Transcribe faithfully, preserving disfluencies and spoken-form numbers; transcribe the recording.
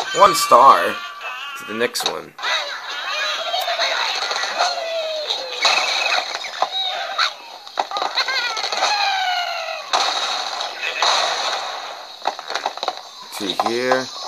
One star to the next one. To here.